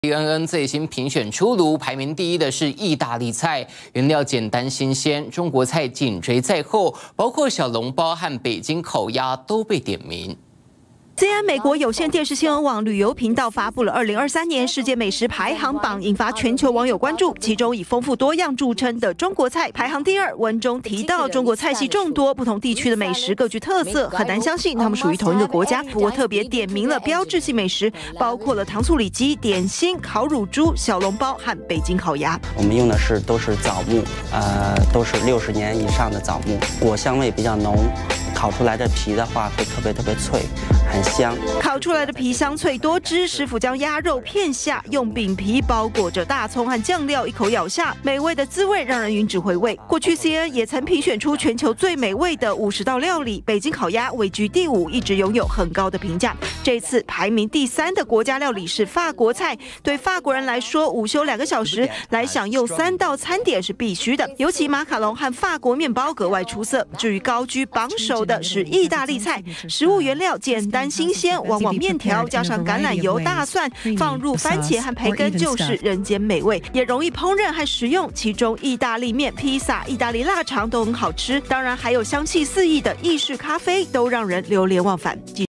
CNN 最新评选出炉，排名第一的是意大利菜，原料简单新鲜，中国菜紧追在后，包括小笼包和北京烤鸭都被点名。 CNN 美国有线电视新闻网旅游频道发布了2023年世界美食排行榜，引发全球网友关注。其中以丰富多样著称的中国菜排行第二。文中提到，中国菜系众多，不同地区的美食各具特色，很难相信他们属于同一个国家。不过特别点名了标志性美食，包括了糖醋里脊、点心、烤乳猪、小笼包和北京烤鸭。 我们用的都是枣木，都是60年以上的枣木，果香味比较浓。 烤出来的皮的话会特别脆，很香。 烤出来的皮香脆多汁，师傅将鸭肉片下，用饼皮包裹着大葱和酱料，一口咬下，美味的滋味让人云指回味。过去 CNN 也曾评选出全球最美味的50道料理，北京烤鸭位居第5，一直拥有很高的评价。这次排名第3的国家料理是法国菜，对法国人来说，午休2个小时来享用3道餐点是必须的，尤其马卡龙和法国面包格外出色。至于高居榜首的是意大利菜，食物原料简单新鲜，往往面条加上橄榄油、大蒜，放入番茄和培根就是人间美味，也容易烹饪和食用。其中意大利面、披萨、意大利腊肠都很好吃，当然还有香气四溢的意式咖啡，都让人流连忘返。